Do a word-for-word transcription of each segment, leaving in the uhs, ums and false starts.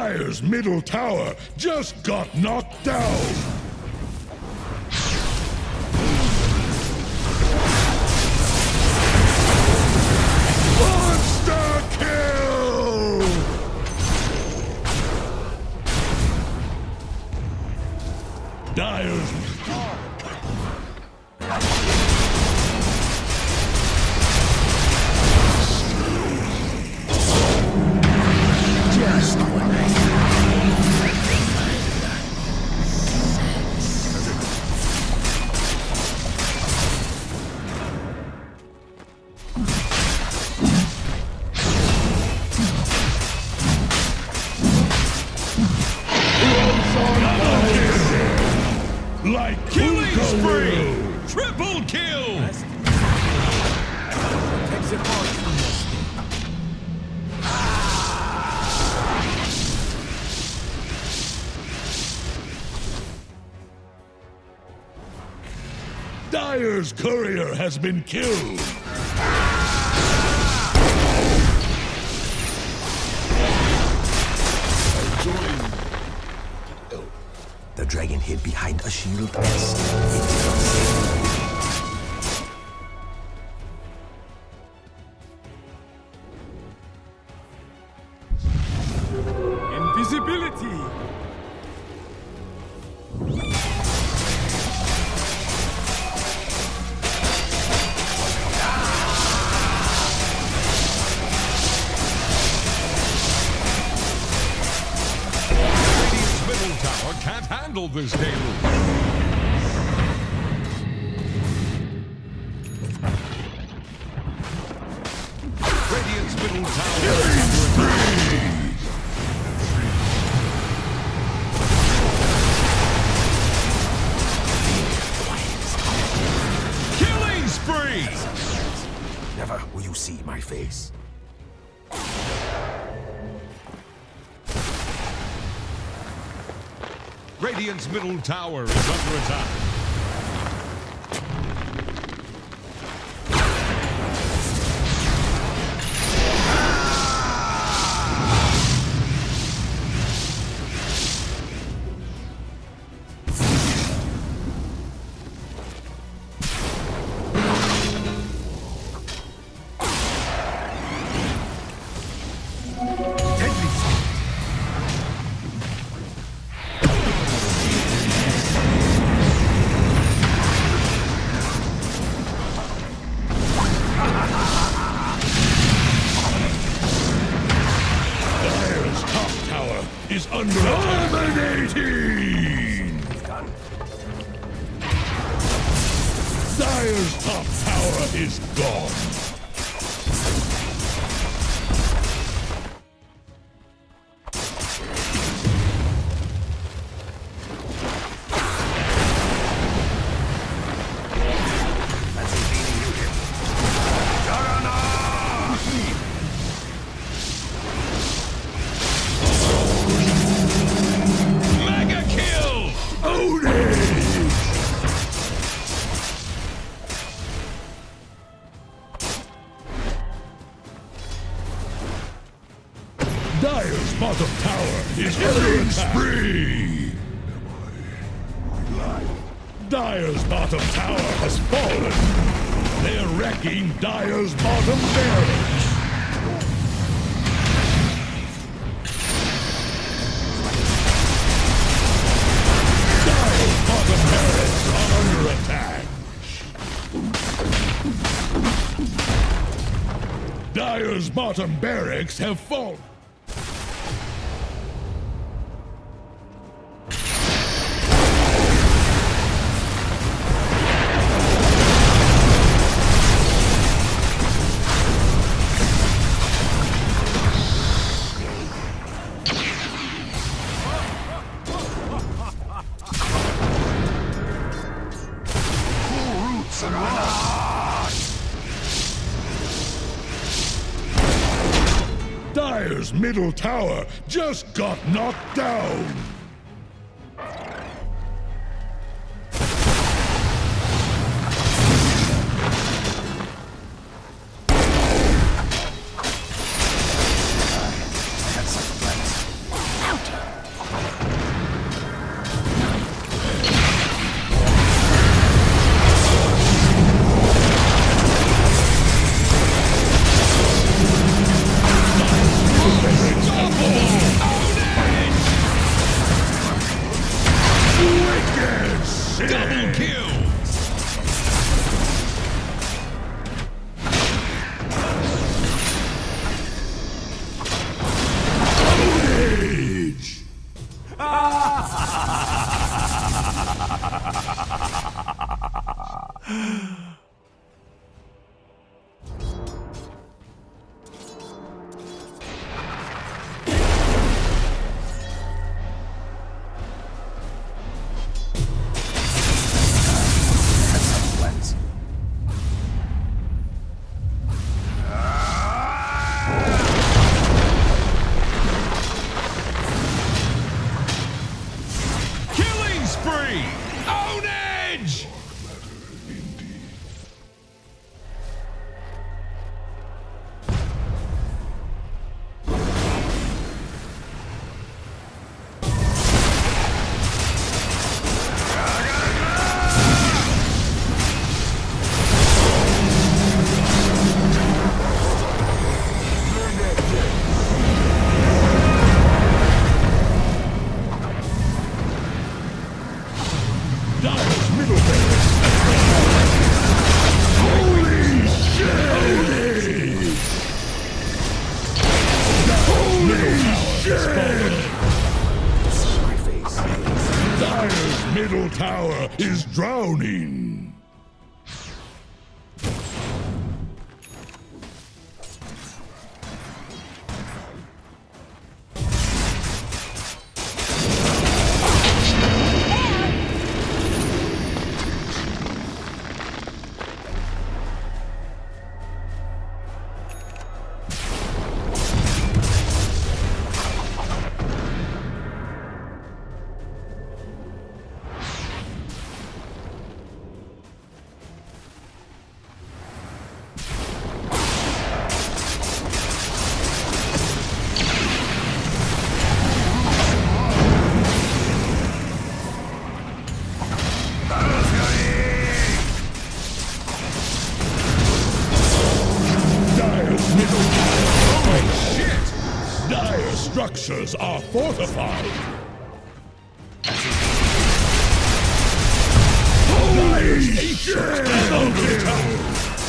Dire's middle tower just got knocked down! Monster kill! Dire's... Just what I like Killing spree! Will. Triple kill! takes it hard from this. Dire's courier has been killed! The dragon hid behind a shield and slipped into the city. Invisibility! Radiant's middle tower can't handle this deluge. Radiant's middle tower is under attack. Killing spree! Never will you see my face. Radiant's middle tower is under attack. Dire's top tower is under attack! Dominating! Dire's top tower is gone! Mega kill! Own it! Dire's bottom tower is under attack! Spree! Dire's bottom tower has fallen! They're wrecking Dire's bottom barracks! Dire's bottom barracks are under attack! Dire's bottom barracks have fallen! Dire's middle tower just got knocked down! Had such plans. Out! Ownage! Dire's middle tower is drowning. Dire structures are fortified. Dire's ancient elder tower.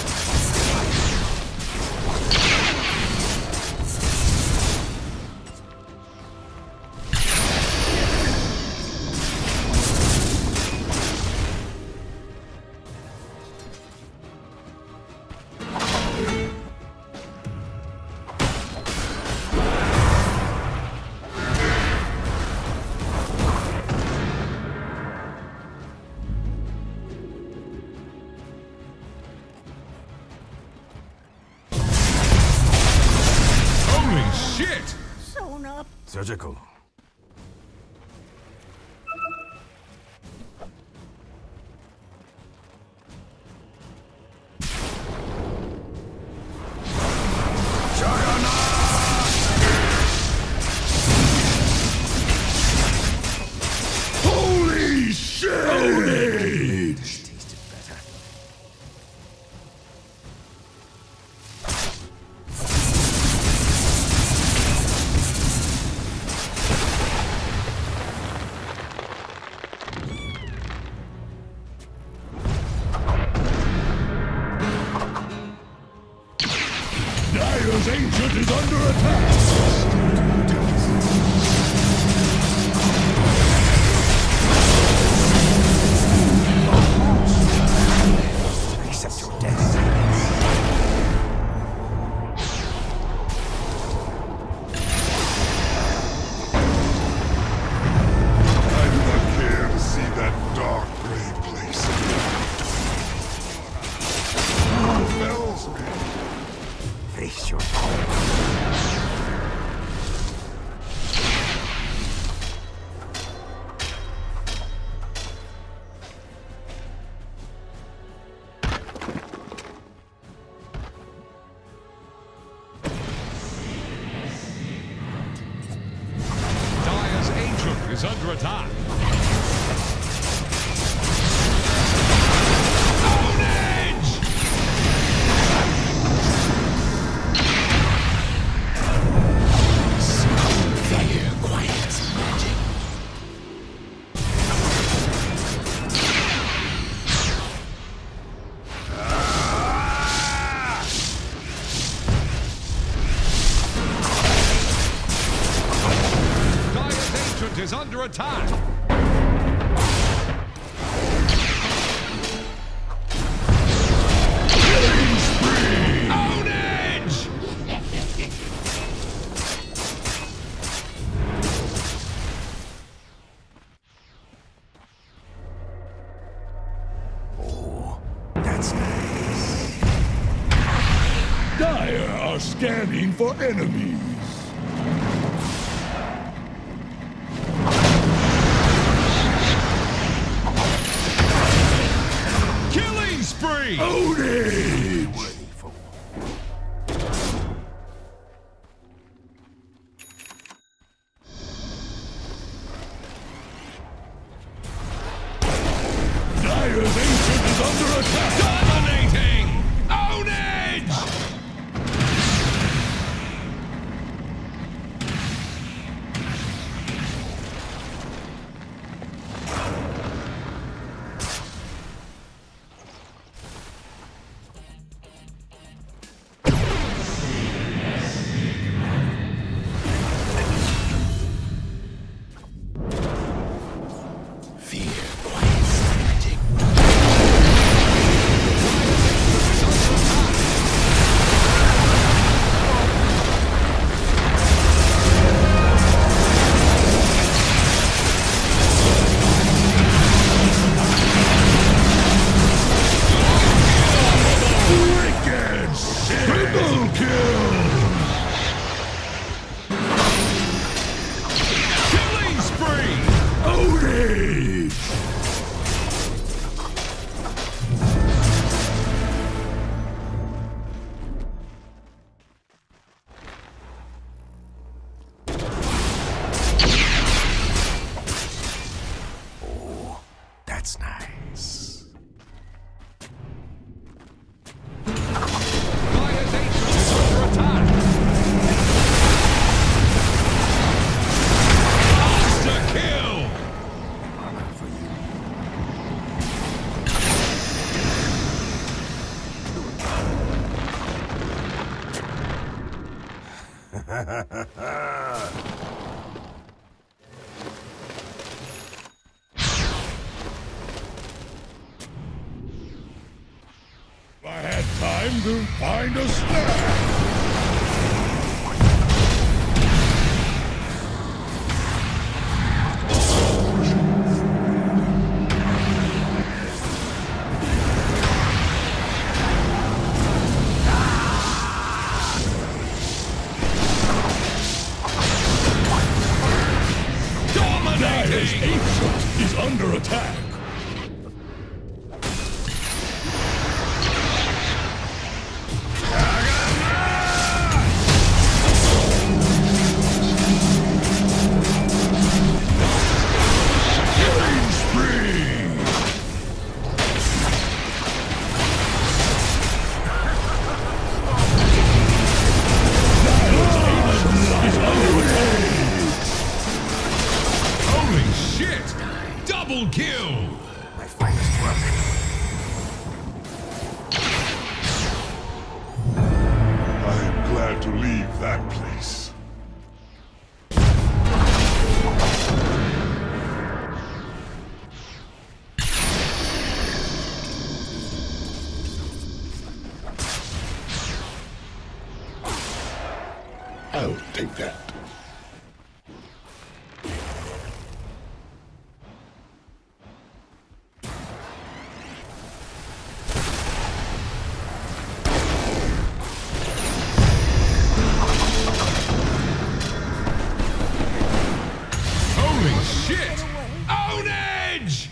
Shit! Sewn up. Surgical. Holy shit! Tasted better. Dire's ancient is under attack. Accept your death. I do not care to see that dark gray place. It compels me. Face your power. attack! Ownage! Oh, that's nice. Dire are scanning for enemies. Killing spree! Ownage! Dire's ancient is under attack! Dominating! Ownage! Fear quiets lunatic. Wicked! Triple kill! Killing spree! Ownage! Oh, that's nice. Dire's ancient is under attack! Monster kill! Honor for you. If I had time to find a snack! Dire's Dominating! ancient is under attack! Killing spree! Dire's ancient is under attack! Holy shit! Double kill! My finest work. I am glad to leave that place. I'll take that. Holy shit! Ownage!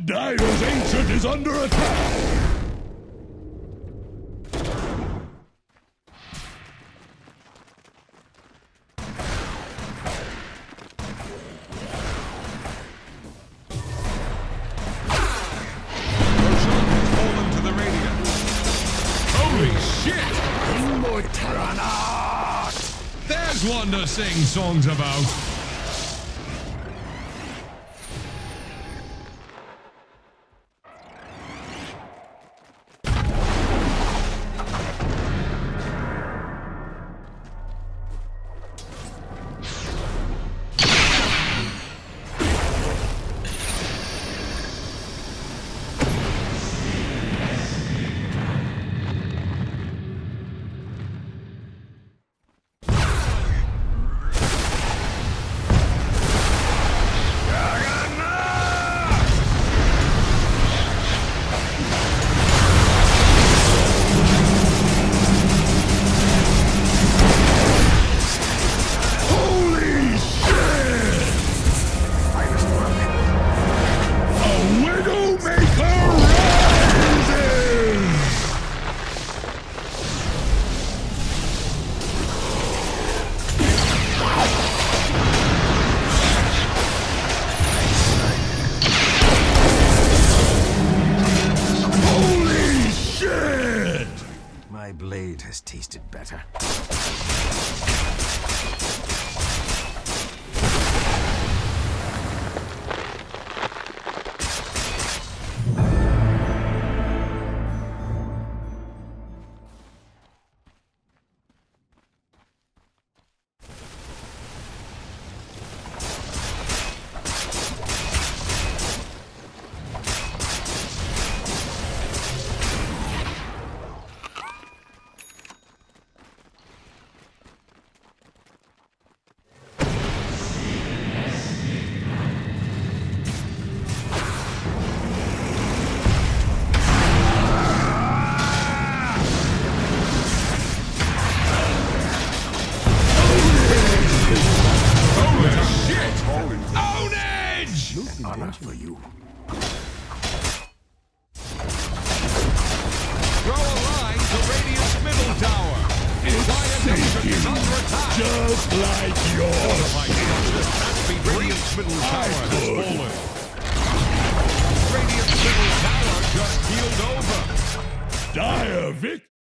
Dire's Ancient is under attack! There's one to sing songs about. My blade has tasted better. Honor for you. Throw a line to Radiant's middle tower. Its nation is under attack. Just like yours. That's the Radiant's middle tower has fallen. Radiant's middle tower just healed over. Dire victory.